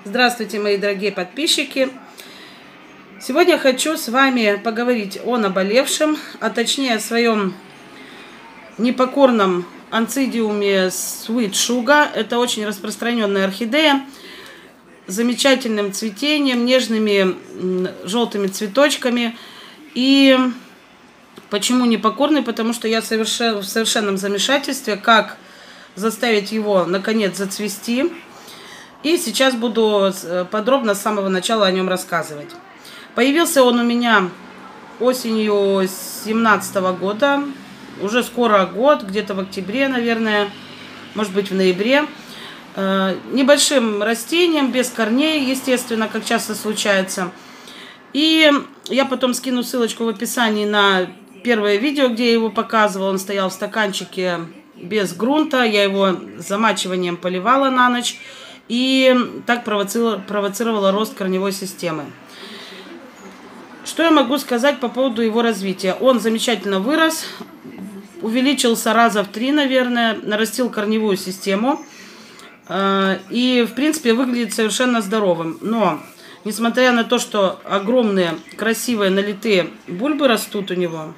Здравствуйте, мои дорогие подписчики! Сегодня хочу с вами поговорить о наболевшем, а точнее о своем непокорном анцидиуме Sweet Sugar. Это очень распространенная орхидея с замечательным цветением, нежными желтыми цветочками. И почему непокорный? Потому что я в совершенном замешательстве, как заставить его наконец зацвести. И сейчас буду подробно с самого начала о нем рассказывать. Появился он у меня осенью 2017 года. Уже скоро год, где-то в октябре, наверное, может быть в ноябре. Небольшим растением, без корней, естественно, как часто случается. И я потом скину ссылочку в описании на первое видео, где я его показывала. Он стоял в стаканчике без грунта. Я его замачиванием поливала на ночь. И так провоцировала рост корневой системы. Что я могу сказать по поводу его развития? Он замечательно вырос, увеличился раза в 3, наверное, нарастил корневую систему. И, в принципе, выглядит совершенно здоровым. Но, несмотря на то, что огромные, красивые, налитые бульбы растут у него,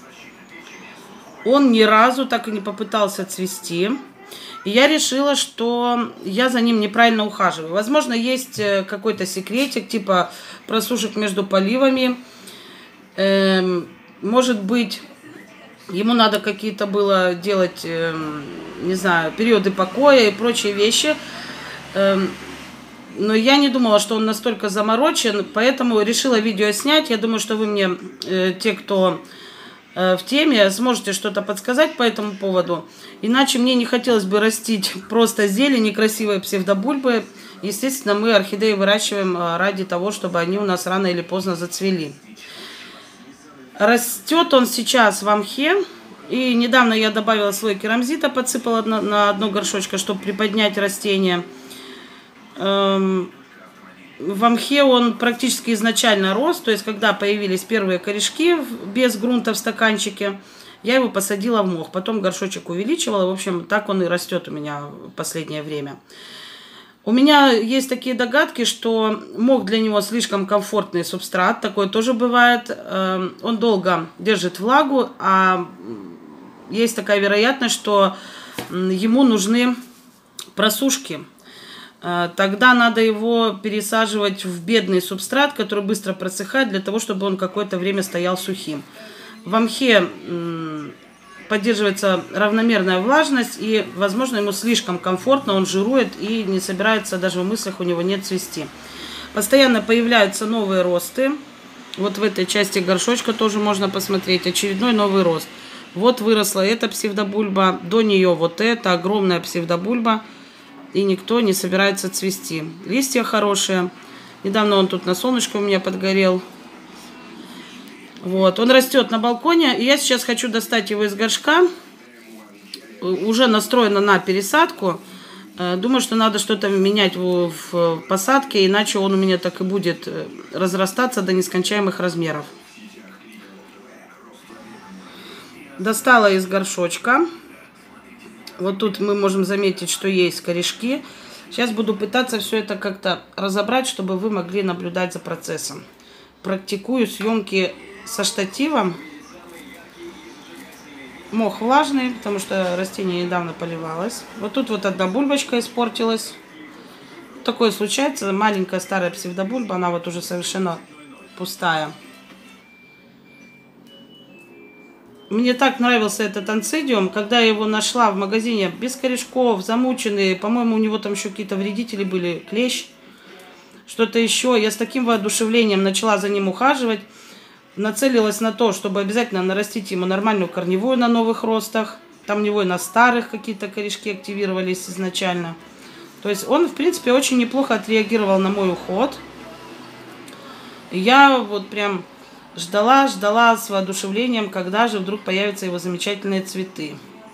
он ни разу так и не попытался цвести. И я решила, что я за ним неправильно ухаживаю. Возможно, есть какой-то секретик, типа просушек между поливами. Может быть, ему надо какие-то было делать, не знаю, периоды покоя и прочие вещи. Но я не думала, что он настолько заморочен, поэтому решила видео снять. Я думаю, что вы мне, те, кто в теме, сможете что-то подсказать по этому поводу. Иначе мне не хотелось бы растить просто зелень и красивые псевдобульбы. Естественно, мы орхидеи выращиваем ради того, чтобы они у нас рано или поздно зацвели. Растет он сейчас в мхе. И недавно я добавила слой керамзита, подсыпала на дно горшочка, чтобы приподнять растение. В мхе он практически изначально рос, то есть когда появились первые корешки без грунта в стаканчике, я его посадила в мох, потом горшочек увеличивала, в общем, так он и растет у меня в последнее время. У меня есть такие догадки, что мох для него слишком комфортный субстрат, такое тоже бывает, он долго держит влагу, а есть такая вероятность, что ему нужны просушки. Тогда надо его пересаживать в бедный субстрат, который быстро просыхает, для того, чтобы он какое-то время стоял сухим. В мхе поддерживается равномерная влажность, и, возможно, ему слишком комфортно, он жирует и не собирается, даже в мыслях у него нет цвести. Постоянно появляются новые росты. Вот в этой части горшочка тоже можно посмотреть очередной новый рост. Вот выросла эта псевдобульба, до нее вот эта огромная псевдобульба. И никто не собирается цвести. Листья хорошие. Недавно он тут на солнышко у меня подгорел. Вот. Он растет на балконе. И я сейчас хочу достать его из горшка. Уже настроено на пересадку. Думаю, что надо что-то менять в посадке. Иначе он у меня так и будет разрастаться до нескончаемых размеров. Достала из горшочка. Вот тут мы можем заметить, что есть корешки. Сейчас буду пытаться все это как-то разобрать, чтобы вы могли наблюдать за процессом. Практикую съемки со штативом. Мох влажный, потому что растение недавно поливалось. Вот тут вот одна бульбочка испортилась. Такое случается. Маленькая старая псевдобульба, она вот уже совершенно пустая. Мне так нравился этот анцидиум, когда я его нашла в магазине без корешков, замученный. По-моему, у него там еще какие-то вредители были, клещ, что-то еще. Я с таким воодушевлением начала за ним ухаживать. Нацелилась на то, чтобы обязательно нарастить ему нормальную корневую на новых ростах. Там у него и на старых какие-то корешки активировались изначально. То есть он, в принципе, очень неплохо отреагировал на мой уход. Я вот прям ждала с воодушевлением, когда же вдруг появятся его замечательные цветы.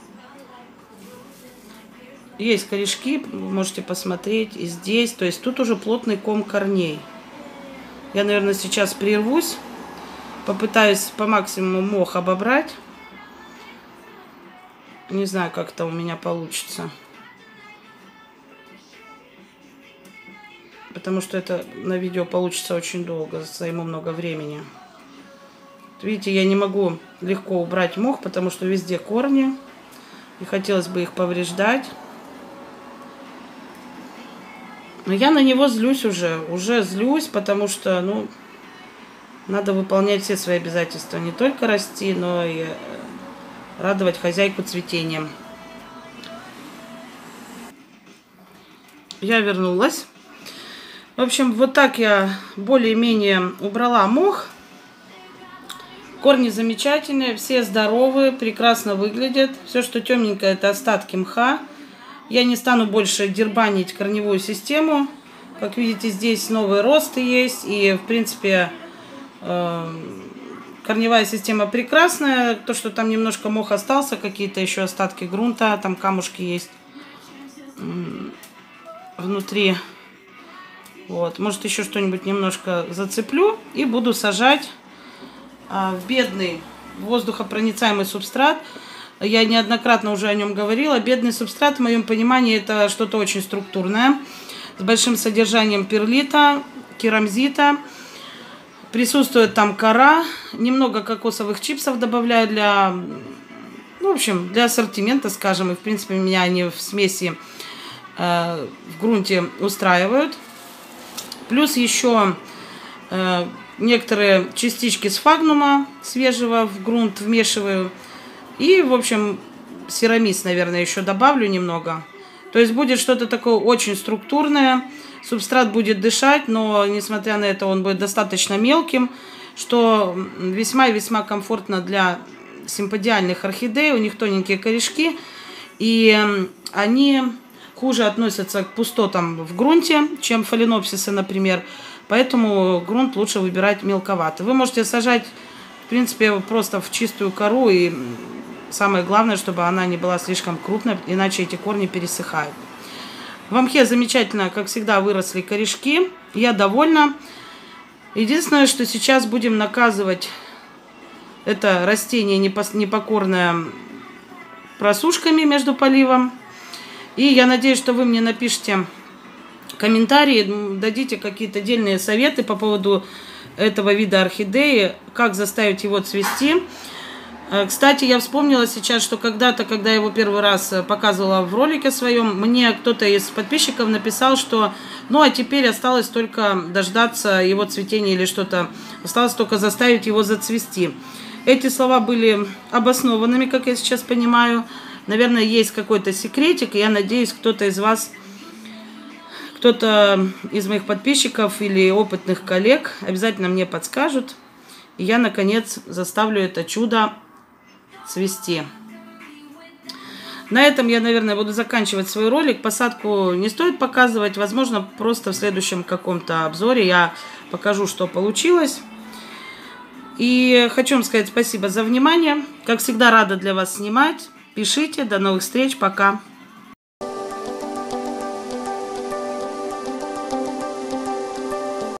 Есть корешки, вы можете посмотреть и здесь. То есть тут уже плотный ком корней. Я, наверное, сейчас прервусь. Попытаюсь по максимуму мох обобрать. Не знаю, как это у меня получится. потому что это на видео получится очень долго, займу много времени. Видите, я не могу легко убрать мох, потому что везде корни. И хотелось бы их повреждать. Но я на него злюсь уже злюсь, потому что, ну, надо выполнять все свои обязательства. Не только расти, но и радовать хозяйку цветением. Я вернулась. В общем, вот так я более-менее убрала мох. Корни замечательные, все здоровые, прекрасно выглядят. Все, что темненькое, это остатки мха. Я не стану больше дербанить корневую систему. Как видите, здесь новые росты есть. И, в принципе, корневая система прекрасная. То, что там немножко мох остался, какие-то еще остатки грунта, там камушки есть внутри. Вот. Может, еще что-нибудь немножко зацеплю и буду сажать в бедный воздухопроницаемый субстрат. Я неоднократно уже о нем говорила. Бедный субстрат, в моем понимании, это что-то очень структурное, с большим содержанием перлита, керамзита. Присутствует там кора, немного кокосовых чипсов добавляю для, ну, в общем, для ассортимента, скажем. И, в принципе, меня они в смеси в грунте устраивают. Плюс еще некоторые частички сфагнума свежего в грунт вмешиваю. И, в общем, серамис, наверное, еще добавлю немного. То есть будет что-то такое очень структурное. Субстрат будет дышать, но, несмотря на это, он будет достаточно мелким, что весьма и весьма комфортно для симподиальных орхидей. У них тоненькие корешки, и они хуже относятся к пустотам в грунте, чем фаленопсисы, например. Поэтому грунт лучше выбирать мелковатый. Вы можете сажать, в принципе, просто в чистую кору. И самое главное, чтобы она не была слишком крупной, иначе эти корни пересыхают. В мхе замечательно, как всегда, выросли корешки. Я довольна. Единственное, что сейчас будем наказывать это растение непокорное просушками между поливом. И я надеюсь, что вы мне напишите комментарии, дадите какие-то отдельные советы по поводу этого вида орхидеи, как заставить его цвести. Кстати, я вспомнила сейчас, что когда-то, когда я его первый раз показывала в ролике своем, мне кто-то из подписчиков написал, что ну а теперь осталось только дождаться его цветения или что-то, осталось только заставить его зацвести. Эти слова были обоснованными, как я сейчас понимаю. Наверное, есть какой-то секретик, и я надеюсь, кто-то из вас, кто-то из моих подписчиков или опытных коллег обязательно мне подскажут, и я, наконец, заставлю это чудо цвести. На этом я, наверное, буду заканчивать свой ролик. Посадку не стоит показывать. Возможно, просто в следующем каком-то обзоре я покажу, что получилось. И хочу вам сказать спасибо за внимание. Как всегда, рада для вас снимать. Пишите. До новых встреч. Пока.